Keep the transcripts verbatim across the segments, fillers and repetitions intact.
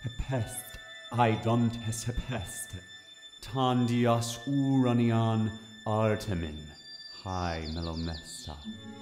Hepest, aidont hes hepest, tan dios uranian artemin, hai melomesta.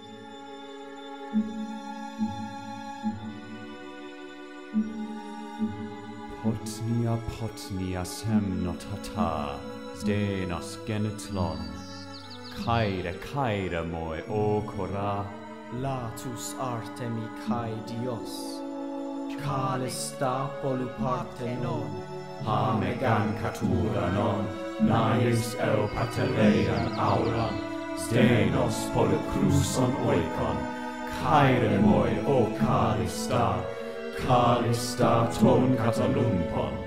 Potnia potnia semnotata, zdenos genitlon, kaire kaire moi okora, latus artemi kai dios, calista poluparthenon, hamegan caturanon, nais el pateleian auran, zdenos polycruson oikon, kaire moi o calista, calista ton catalumpon.